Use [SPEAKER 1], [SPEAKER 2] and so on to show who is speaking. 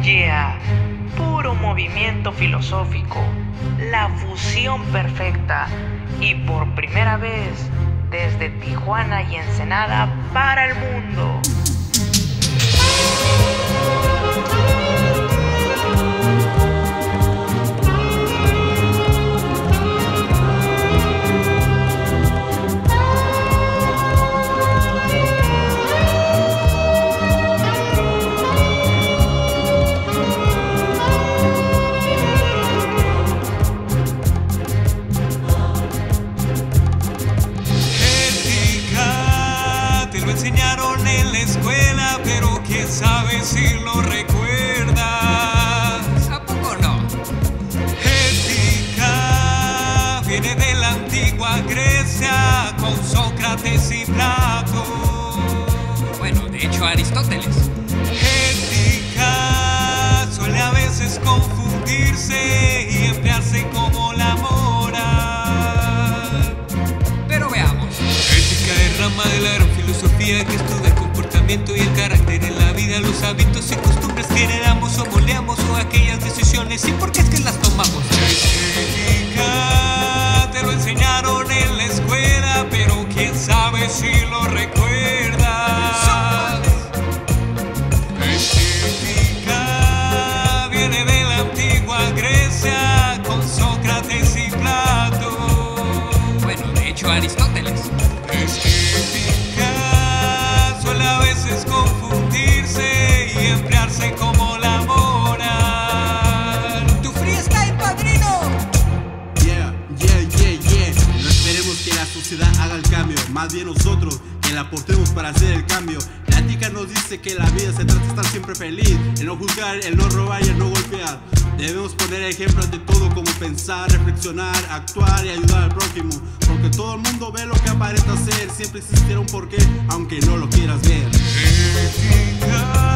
[SPEAKER 1] Yeah, puro movimiento filosófico, la fusión perfecta y por primera vez desde Tijuana y Ensenada para el mundo.
[SPEAKER 2] Enseñaron en la escuela, pero quién sabe si lo recuerdas. ¿A poco no? Ética viene de la antigua Grecia con Sócrates y Platón. Bueno, de hecho Aristóteles. Ética suele a veces confundirse y emplearse como la moral. Pero veamos. Ética es rama de la filosofía que estudia el comportamiento y el carácter en la vida, los hábitos y costumbres que heredamos o moldeamos o aquellas decisiones y por qué es que las tomamos. Ética te lo enseñaron en la escuela, pero quién sabe si lo recuerdas. Ética viene de la antigua Grecia con Sócrates y Platón. Bueno, de hecho Aristóteles. A veces confundirse y emplearse como la moral. ¡Tu freestyle, padrino!
[SPEAKER 3] Yeah. No esperemos que la sociedad haga el cambio, más bien nosotros que la aportemos para hacer el cambio. La ética nos dice que la vida se trata de estar siempre feliz, el no juzgar, el no robar y el no golpear. Debemos poner ejemplos de todo, como pensar, reflexionar, actuar y ayudar al prójimo, porque todo el mundo ve lo que aparenta ser. Siempre existirá un porqué, aunque no lo quieras ver.
[SPEAKER 2] Ética